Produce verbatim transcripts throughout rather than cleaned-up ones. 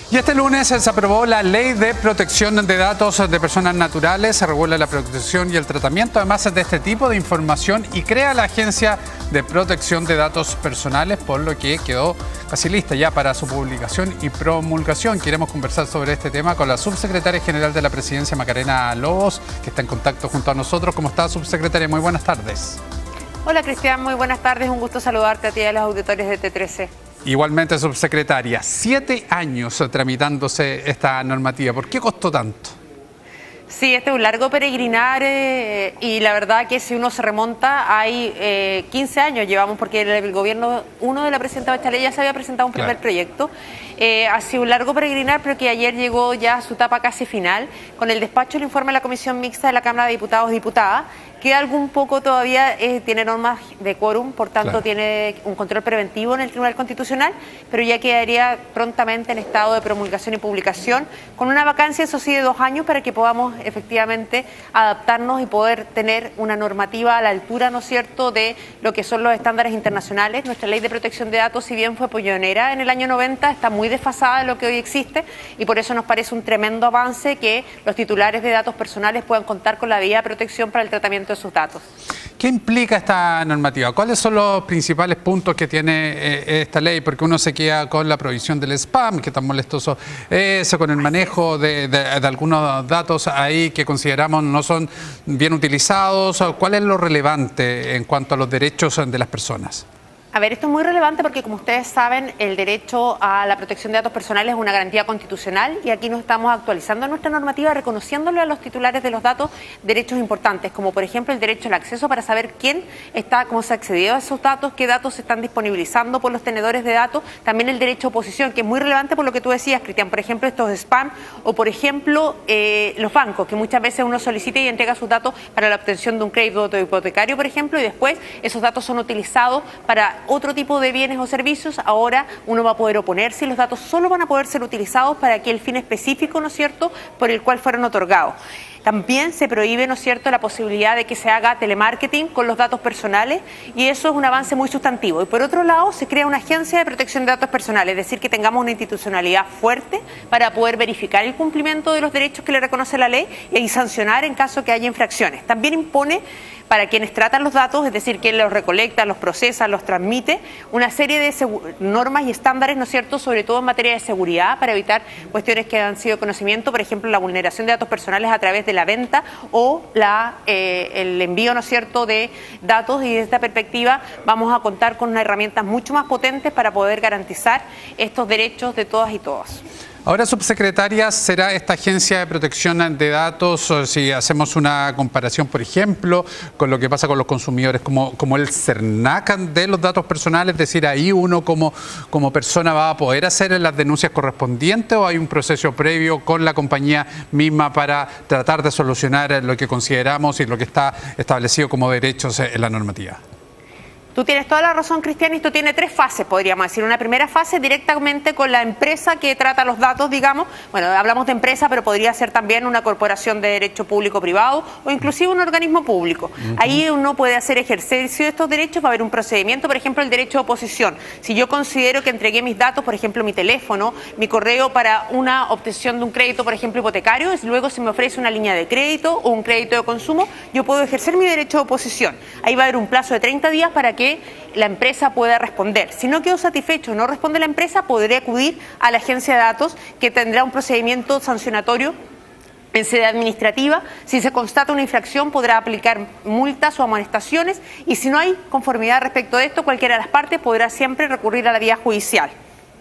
Y este lunes se aprobó la Ley de Protección de Datos de Personas Naturales. Se regula la protección y el tratamiento además de este tipo de información y crea la Agencia de Protección de Datos Personales, por lo que quedó casi lista ya para su publicación y promulgación. Queremos conversar sobre este tema con la subsecretaria general de la Presidencia, Macarena Lobos, que está en contacto junto a nosotros. ¿Cómo está, subsecretaria? Muy buenas tardes. Hola, Cristian. Muy buenas tardes. Un gusto saludarte a ti y a los auditores de T trece. Igualmente, subsecretaria, siete años tramitándose esta normativa. ¿Por qué costó tanto? Sí, este es un largo peregrinar eh, y la verdad que si uno se remonta, hay eh, quince años llevamos, porque el, el gobierno uno de la presidenta Bachelet ya se había presentado un primer claro. proyecto. Eh, ha sido un largo peregrinar, pero que ayer llegó ya a su etapa casi final, con el despacho del informe de la Comisión Mixta de la Cámara de Diputados y Diputadas. Queda algún poco todavía, eh, tiene normas de quórum, por tanto claro. tiene un control preventivo en el Tribunal Constitucional, pero ya quedaría prontamente en estado de promulgación y publicación, con una vacancia, eso sí, de dos años para que podamos efectivamente adaptarnos y poder tener una normativa a la altura, ¿no es cierto?, de lo que son los estándares internacionales. Nuestra Ley de Protección de Datos, si bien fue pionera en el año noventa, está muy desfasada de lo que hoy existe y por eso nos parece un tremendo avance que los titulares de datos personales puedan contar con la debida protección para el tratamiento de sus datos. ¿Qué implica esta normativa? ¿Cuáles son los principales puntos que tiene eh, esta ley? Porque uno se queda con la provisión del spam, que tan molestoso es, con el manejo de, de, de algunos datos ahí que consideramos no son bien utilizados. ¿Cuál es lo relevante en cuanto a los derechos de las personas? A ver, esto es muy relevante porque, como ustedes saben, el derecho a la protección de datos personales es una garantía constitucional y aquí nos estamos actualizando nuestra normativa reconociéndole a los titulares de los datos derechos importantes, como por ejemplo el derecho al acceso para saber quién está, cómo se ha accedido a esos datos, qué datos se están disponibilizando por los tenedores de datos, también el derecho a oposición, que es muy relevante por lo que tú decías, Cristian, por ejemplo, estos spam o por ejemplo eh, los bancos, que muchas veces uno solicita y entrega sus datos para la obtención de un crédito hipotecario, por ejemplo, y después esos datos son utilizados para otro tipo de bienes o servicios. Ahora uno va a poder oponerse y los datos solo van a poder ser utilizados para aquel fin específico, ¿no es cierto?, por el cual fueron otorgados. También se prohíbe, ¿no es cierto?, la posibilidad de que se haga telemarketing con los datos personales y eso es un avance muy sustantivo. Y por otro lado, se crea una agencia de protección de datos personales, es decir, que tengamos una institucionalidad fuerte para poder verificar el cumplimiento de los derechos que le reconoce la ley y sancionar en caso que haya infracciones. También impone para quienes tratan los datos, es decir, quien los recolecta, los procesa, los transmite, una serie de normas y estándares, ¿no es cierto?, sobre todo en materia de seguridad, para evitar cuestiones que han sido de conocimiento, por ejemplo, la vulneración de datos personales a través de la venta o la, eh, el envío, ¿no es cierto?, de datos, y desde esta perspectiva vamos a contar con unas herramientas mucho más potentes para poder garantizar estos derechos de todas y todos. Ahora, subsecretaria, ¿será esta agencia de protección de datos, si hacemos una comparación, por ejemplo, con lo que pasa con los consumidores, como, como el CERNAC de los datos personales? Es decir, ahí uno como, como persona va a poder hacer las denuncias correspondientes, ¿o hay un proceso previo con la compañía misma para tratar de solucionar lo que consideramos y lo que está establecido como derechos en la normativa? Tú tienes toda la razón, Cristian, y esto tiene tres fases, podríamos decir. Una primera fase directamente con la empresa que trata los datos, digamos. Bueno, hablamos de empresa, pero podría ser también una corporación de derecho público-privado o inclusive un organismo público. Uh-huh. Ahí uno puede hacer ejercicio de estos derechos, va a haber un procedimiento, por ejemplo, el derecho de oposición. Si yo considero que entregué mis datos, por ejemplo, mi teléfono, mi correo para una obtención de un crédito, por ejemplo, hipotecario, y luego se me ofrece una línea de crédito o un crédito de consumo, yo puedo ejercer mi derecho de oposición. Ahí va a haber un plazo de treinta días para que la empresa pueda responder. Si no quedó satisfecho, no responde la empresa, podré acudir a la agencia de datos, que tendrá un procedimiento sancionatorio en sede administrativa. Si se constata una infracción, podrá aplicar multas o amonestaciones, y si no hay conformidad respecto de esto, cualquiera de las partes podrá siempre recurrir a la vía judicial.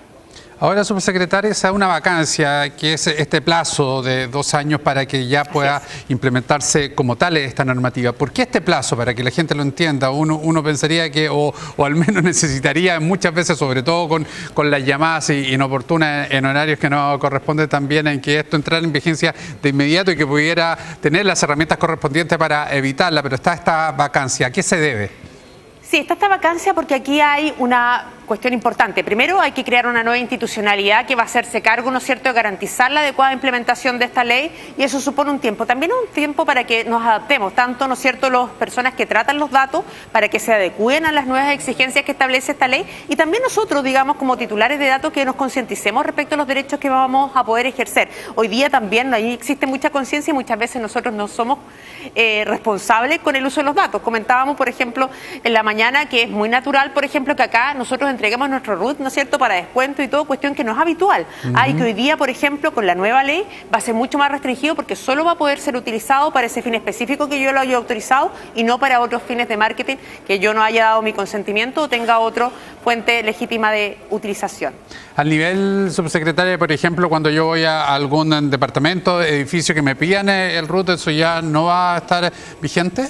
Ahora, subsecretaria, se da una vacancia, que es este plazo de dos años para que ya pueda implementarse como tal esta normativa. ¿Por qué este plazo? Para que la gente lo entienda. Uno, uno pensaría que, o, o al menos necesitaría muchas veces, sobre todo con, con las llamadas inoportunas en horarios que no corresponden también, en que esto entrara en vigencia de inmediato y que pudiera tener las herramientas correspondientes para evitarla. Pero está esta vacancia. ¿A qué se debe? Sí, está esta vacancia porque aquí hay una cuestión importante. Primero, hay que crear una nueva institucionalidad que va a hacerse cargo, ¿no es cierto?, de garantizar la adecuada implementación de esta ley, y eso supone un tiempo. También un tiempo para que nos adaptemos, tanto, ¿no es cierto?, las personas que tratan los datos, para que se adecúen a las nuevas exigencias que establece esta ley, y también nosotros, digamos, como titulares de datos, que nos concienticemos respecto a los derechos que vamos a poder ejercer. Hoy día también ahí existe mucha conciencia y muchas veces nosotros no somos eh, responsables con el uso de los datos. Comentábamos, por ejemplo, en la mañana que es muy natural, por ejemplo, que acá nosotros entreguemos nuestro R U T, ¿no es cierto?, para descuento y todo, cuestión que no es habitual. Uh-huh. Hay que hoy día, por ejemplo, con la nueva ley va a ser mucho más restringido, porque solo va a poder ser utilizado para ese fin específico que yo lo haya autorizado y no para otros fines de marketing que yo no haya dado mi consentimiento o tenga otra fuente legítima de utilización. Al nivel, subsecretaria, por ejemplo, cuando yo voy a algún departamento, edificio que me pidan el R U T, ¿eso ya no va a estar vigente?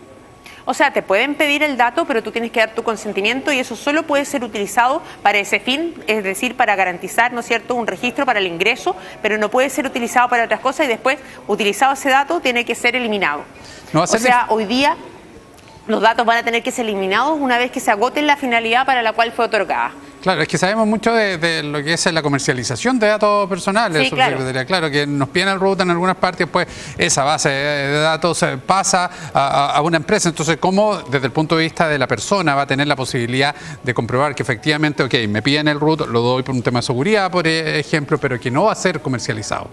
O sea, te pueden pedir el dato, pero tú tienes que dar tu consentimiento, y eso solo puede ser utilizado para ese fin, es decir, para garantizar, ¿no es cierto?, un registro para el ingreso, pero no puede ser utilizado para otras cosas, y después, utilizado ese dato, tiene que ser eliminado. No va a ser o sea, hoy día los datos van a tener que ser eliminados una vez que se agote la finalidad para la cual fue otorgada. Claro, es que sabemos mucho de, de lo que es la comercialización de datos personales, sí, claro. Claro, que nos piden el R U T en algunas partes, pues esa base de datos pasa a, a una empresa. Entonces, ¿cómo desde el punto de vista de la persona va a tener la posibilidad de comprobar que efectivamente, ok, me piden el R U T, lo doy por un tema de seguridad, por ejemplo, pero que no va a ser comercializado?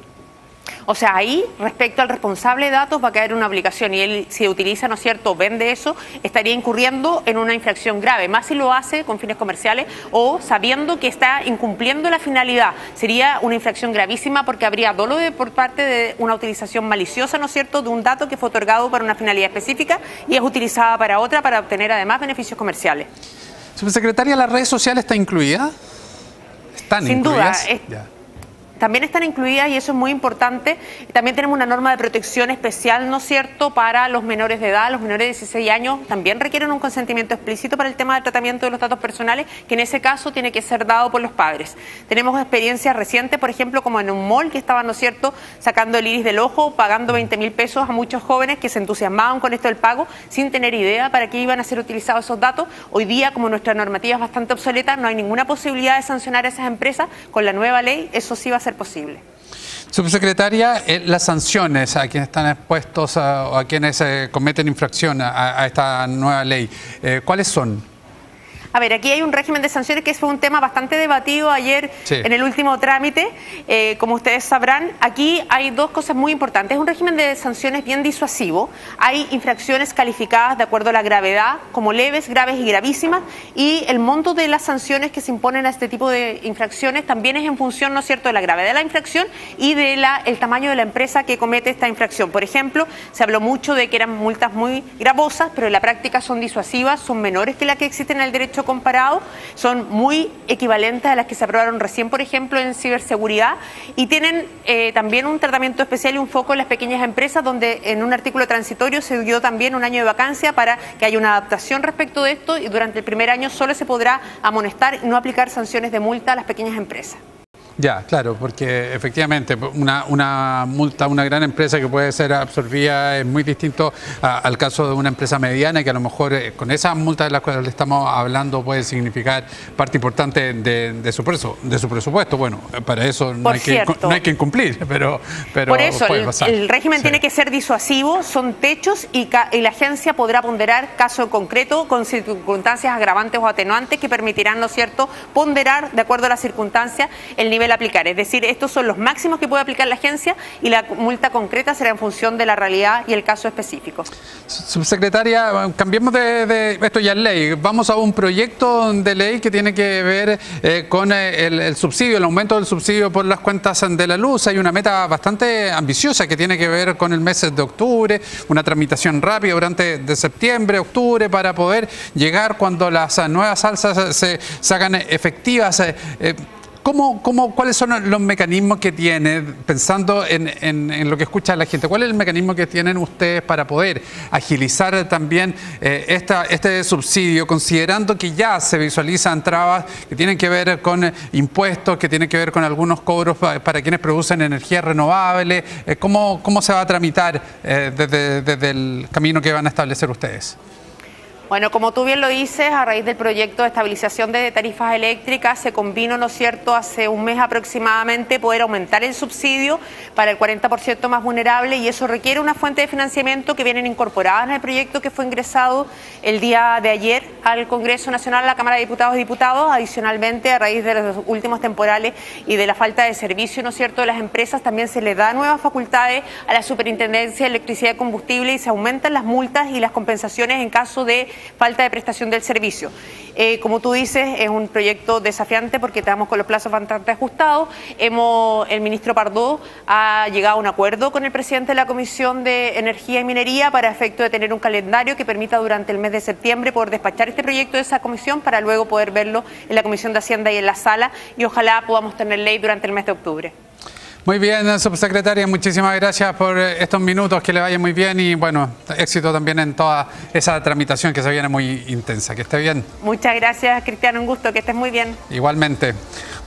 O sea, ahí, respecto al responsable de datos, va a caer una obligación, y él, si utiliza, ¿no es cierto?, vende eso, estaría incurriendo en una infracción grave, más si lo hace con fines comerciales o sabiendo que está incumpliendo la finalidad. Sería una infracción gravísima, porque habría dolo de, por parte de una utilización maliciosa, ¿no es cierto?, de un dato que fue otorgado para una finalidad específica y es utilizada para otra, para obtener además beneficios comerciales. Subsecretaria, ¿las redes sociales está incluida? ¿Están Sin incluidas? duda. Es... También están incluidas, y eso es muy importante. También tenemos una norma de protección especial, ¿no es cierto?, para los menores de edad. Los menores de dieciséis años también requieren un consentimiento explícito para el tema del tratamiento de los datos personales, que en ese caso tiene que ser dado por los padres. Tenemos experiencias recientes, por ejemplo, como en un mall, que estaban, ¿no es cierto?, sacando el iris del ojo, pagando veinte mil pesos a muchos jóvenes que se entusiasmaban con esto del pago, sin tener idea para qué iban a ser utilizados esos datos. Hoy día, como nuestra normativa es bastante obsoleta, no hay ninguna posibilidad de sancionar a esas empresas. Con la nueva ley, eso sí va a ser posible. Subsecretaria, eh, las sanciones a quienes están expuestos a, o a quienes eh, cometen infracción a, a esta nueva ley, eh, ¿cuáles son? A ver, aquí hay un régimen de sanciones que fue un tema bastante debatido ayer sí. en el último trámite. Eh, como ustedes sabrán, aquí hay dos cosas muy importantes. Es un régimen de sanciones bien disuasivo. Hay infracciones calificadas de acuerdo a la gravedad, como leves, graves y gravísimas, y el monto de las sanciones que se imponen a este tipo de infracciones también es en función, ¿no es cierto?, de la gravedad de la infracción y del de tamaño de la empresa que comete esta infracción. Por ejemplo, se habló mucho de que eran multas muy gravosas, pero en la práctica son disuasivas, son menores que las que existen en el derecho comparado, son muy equivalentes a las que se aprobaron recién, por ejemplo, en ciberseguridad, y tienen eh, también un tratamiento especial y un foco en las pequeñas empresas, donde en un artículo transitorio se dio también un año de vacancia para que haya una adaptación respecto de esto, y durante el primer año solo se podrá amonestar y no aplicar sanciones de multa a las pequeñas empresas. Ya, claro, porque efectivamente una, una multa a una gran empresa que puede ser absorbida es muy distinto a, al caso de una empresa mediana, que a lo mejor eh, con esas multas de las cuales estamos hablando puede significar parte importante de, de, su, preso, de su presupuesto. Bueno, para eso no hay, que, no hay que incumplir, pero, pero por eso puede el, pasar. el régimen sí. tiene que ser disuasivo, son techos, y, ca, y la agencia podrá ponderar caso concreto con circunstancias agravantes o atenuantes que permitirán, ¿no es cierto?, ponderar de acuerdo a las circunstancias el nivel a aplicar. Es decir, estos son los máximos que puede aplicar la agencia, y la multa concreta será en función de la realidad y el caso específico. Subsecretaria, cambiemos de, de esto ya es ley. Vamos a un proyecto de ley que tiene que ver eh, con el, el subsidio, el aumento del subsidio por las cuentas de la luz. Hay una meta bastante ambiciosa que tiene que ver con el mes de octubre, una tramitación rápida durante de septiembre, octubre, para poder llegar cuando las nuevas alzas se, se hagan efectivas. Eh, ¿Cómo, cómo, ¿Cuáles son los mecanismos que tienen, pensando en, en, en lo que escucha la gente, cuál es el mecanismo que tienen ustedes para poder agilizar también eh, esta, este subsidio, considerando que ya se visualizan trabas que tienen que ver con eh, impuestos, que tienen que ver con algunos cobros para, para quienes producen energía renovable? Eh, ¿cómo, ¿Cómo se va a tramitar eh, desde, desde el camino que van a establecer ustedes? Bueno, como tú bien lo dices, a raíz del proyecto de estabilización de tarifas eléctricas se convino, ¿no es cierto?, hace un mes aproximadamente poder aumentar el subsidio para el cuarenta por ciento más vulnerable, y eso requiere una fuente de financiamiento que vienen incorporadas en el proyecto que fue ingresado el día de ayer al Congreso Nacional, a la Cámara de Diputados y Diputados. Adicionalmente, a raíz de los últimos temporales y de la falta de servicio, ¿no es cierto?, de las empresas, también se le da nuevas facultades a la Superintendencia de Electricidad y Combustible y se aumentan las multas y las compensaciones en caso de falta de prestación del servicio. Eh, como tú dices, es un proyecto desafiante porque estamos con los plazos bastante ajustados. Hemos, el ministro Pardo ha llegado a un acuerdo con el presidente de la Comisión de Energía y Minería para efecto de tener un calendario que permita durante el mes de septiembre poder despachar este proyecto de esa comisión para luego poder verlo en la Comisión de Hacienda y en la sala, y ojalá podamos tener ley durante el mes de octubre. Muy bien, subsecretaria, muchísimas gracias por estos minutos, que le vaya muy bien y bueno, éxito también en toda esa tramitación que se viene muy intensa. Que esté bien. Muchas gracias, Cristiano, un gusto, que estés muy bien. Igualmente.